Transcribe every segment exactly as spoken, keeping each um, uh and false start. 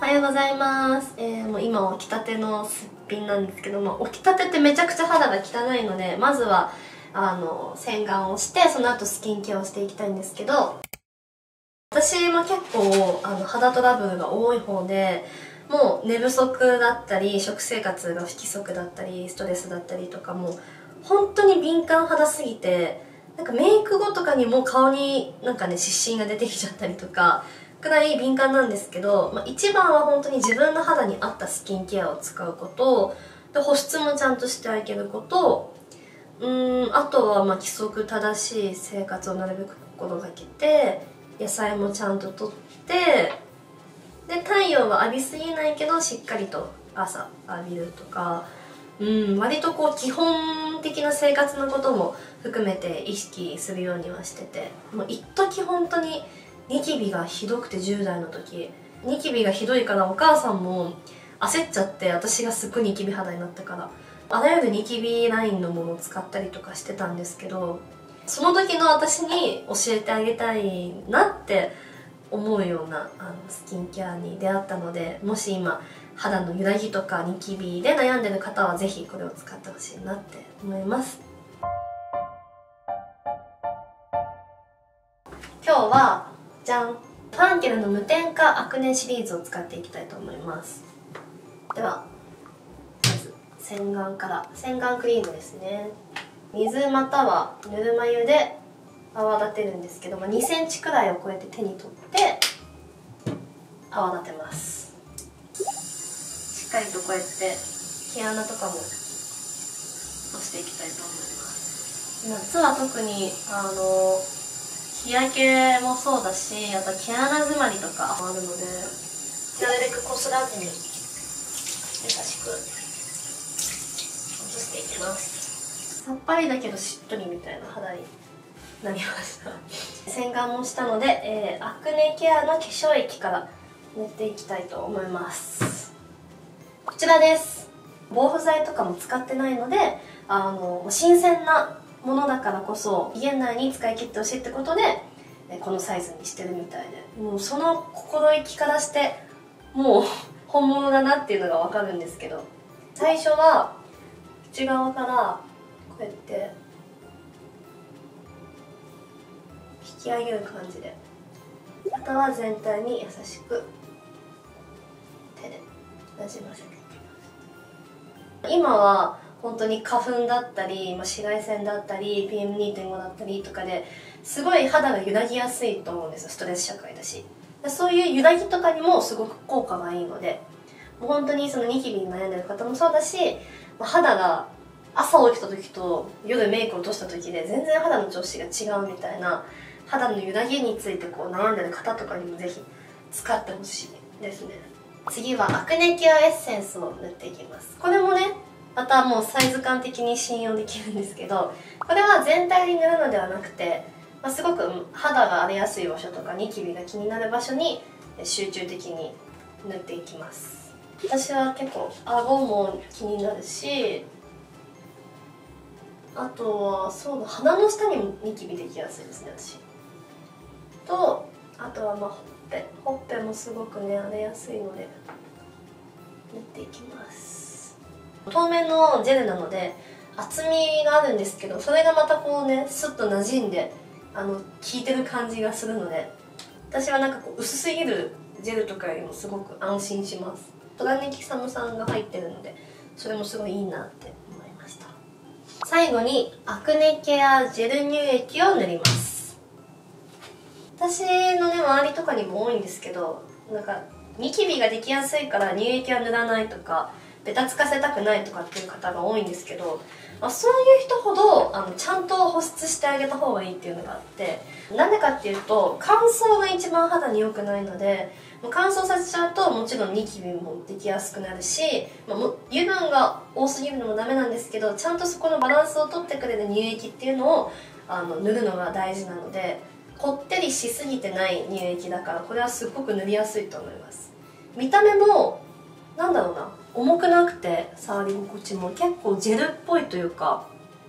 はようございます、えー、もう今起きたてのすっぴんなんですけども、起きたてってめちゃくちゃ肌が汚いので、まずはあの洗顔をして、その後スキンケアをしていきたいんですけど、私も結構あの肌トラブルが多い方で、もう寝不足だったり食生活が不規則だったりストレスだったりとか、もう本当に敏感肌すぎて、なんかメイク後とかにも顔になんかね湿疹が出てきちゃったりとかくらい敏感なんですけど、まあ、一番は本当に自分の肌に合ったスキンケアを使うことで、保湿もちゃんとしてあげること、うーんあとはまあ規則正しい生活をなるべく心がけて、野菜もちゃんととって、で太陽は浴びすぎないけどしっかりと朝浴びるとか、うん割とこう基本的な生活のことも含めて意識するようにはしてて、もう一時本当にニキビがひどくて、じゅう代の時ニキビがひどいからお母さんも焦っちゃって、私がすっごいニキビ肌になったからあらゆるニキビラインのものを使ったりとかしてたんですけど、その時の私に教えてあげたいなって思うようなあのスキンケアに出会ったので、もし今肌の揺らぎとかニキビで悩んでる方はぜひこれを使ってほしいなって思います。今日はじゃん、ファンケルの無添加アクネシリーズを使っていきたいと思います。ではまず洗顔から。洗顔クリームですね。水またはぬるま湯で泡立てるんですけど、まあ、にセンチくらいをこうやって手に取って泡立てます。しっかりとこうやって毛穴とかも落としていきたいと思います。夏は特にあの日焼けもそうだし、あと毛穴詰まりとかもあるので、なるべくこすらずに優しく落としていきます。さっぱりだけどしっとりみたいな肌になりました洗顔もしたので、えー、アクネケアの化粧液から塗っていきたいと思います。こちらです。防腐剤とかも使ってないので、あの新鮮なものだからこそ期限内に使い切ってほしいってことでこのサイズにしてるみたいで、もうその心意気からしてもう本物だなっていうのが分かるんですけど、最初は内側からこうやって引き上げる感じで、あとは全体に優しく手でなじませていきます。今は本当に花粉だったり紫外線だったり ピーエムにてんご だったりとかですごい肌が揺らぎやすいと思うんですよ。ストレス社会だし、そういう揺らぎとかにもすごく効果がいいので、もう本当にそのニキビに悩んでる方もそうだし、肌が朝起きた時と夜メイクを落とした時で全然肌の調子が違うみたいな、肌の揺らぎについてこう悩んでる方とかにもぜひ使ってほしいですね。次はアクネケアエッセンスを塗っていきます。これもねまたもうサイズ感的に信用できるんですけど、これは全体に塗るのではなくて、まあ、すごく肌が荒れやすい場所とかニキビが気になる場所に集中的に塗っていきます。私は結構顎も気になるし、あとはそうだ、鼻の下にもニキビできやすいですね私と、あとはまあほっぺほっぺもすごくね荒れやすいので塗っていきます。透明のジェルなので厚みがあるんですけど、それがまたこうねスッと馴染んであの効いてる感じがするので、私はなんかこう薄すぎるジェルとかよりもすごく安心します。トラネキサム酸が入ってるのでそれもすごいいいなって思いました。最後にアクネケアジェル乳液を塗ります。私のね周りとかにも多いんですけど、なんかニキビができやすいから乳液は塗らないとかベタつかせたくないとかっていう方が多いんですけど、まあ、そういう人ほどあのちゃんと保湿してあげた方がいいっていうのがあって、なんでかっていうと乾燥が一番肌に良くないので、乾燥させちゃうともちろんニキビもできやすくなるし、まあ、油分が多すぎるのもダメなんですけど、ちゃんとそこのバランスをとってくれる乳液っていうのをあの塗るのが大事なので、こってりしすぎてない乳液だからこれはすっごく塗りやすいと思います。見た目もなんだろうな、重くなくて触り心地も結構ジェルっぽいというか、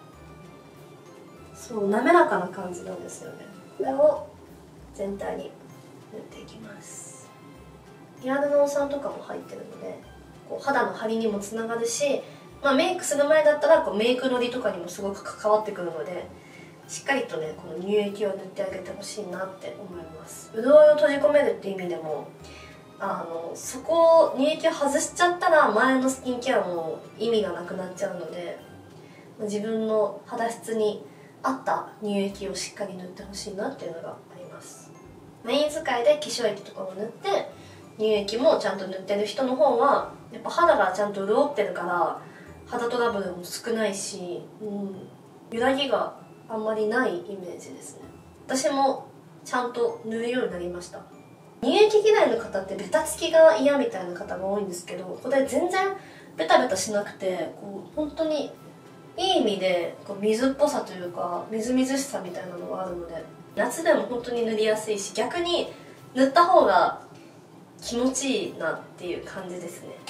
そう滑らかな感じなんですよね。これを全体に塗っていきます。 ヒアルロン酸とかも入ってるのでこう肌の張りにもつながるし、まあ、メイクする前だったらこうメイクのりとかにもすごく関わってくるので、しっかりとねこの乳液を塗ってあげてほしいなって思います。潤いを閉じ込めるっていう意味でもあのそこを乳液を外しちゃったら前のスキンケアも意味がなくなっちゃうので、自分の肌質に合った乳液をしっかり塗ってほしいなっていうのがあります。メイン使いで化粧液とかも塗って乳液もちゃんと塗ってる人の方はやっぱ肌がちゃんと潤ってるから肌トラブルも少ないし、うん、揺らぎがあんまりないイメージですね。私もちゃんと塗るようになりました。乳液嫌いの方ってベタつきが嫌みたいな方が多いんですけど、これ全然ベタベタしなくてこう本当にいい意味でこう水っぽさというかみずみずしさみたいなのがあるので、夏でも本当に塗りやすいし、逆に塗った方が気持ちいいなっていう感じですね。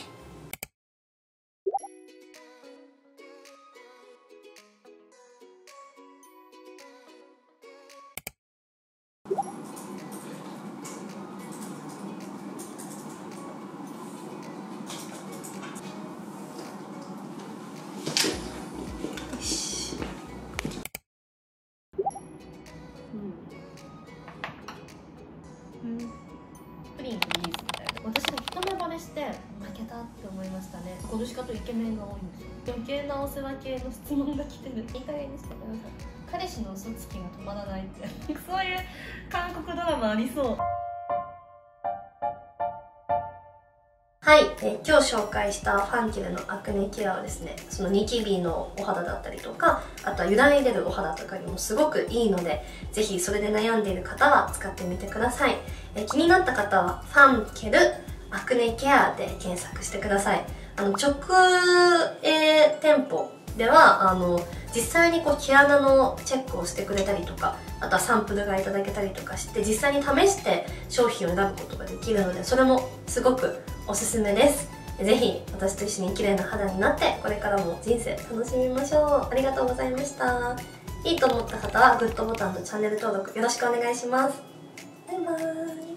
プリンとリーズみたいな。私が一目惚れして負けたって思いましたね。今年かとイケメンが多いんですよ。余計なお世話系の質問が来てる。いい加減にしてください。彼氏の嘘つきが止まらないってそういう韓国ドラマありそう。はい、え今日紹介したファンキルのアクネケアはですね、そのニキビのお肌だったりとか、あとは油断に出るお肌とかにもすごくいいので、ぜひそれで悩んでいる方は使ってみてください。え気になった方はファンケルアクネケアで検索してください。あの直営店舗ではあの実際にこう毛穴のチェックをしてくれたりとか、あとはサンプルがいただけたりとかして実際に試して商品を選ぶことができるので、それもすごくおすすめです。ぜひ私と一緒に綺麗な肌になってこれからも人生楽しみましょう。ありがとうございました。いいと思った方はグッドボタンとチャンネル登録よろしくお願いします。バイバーイ。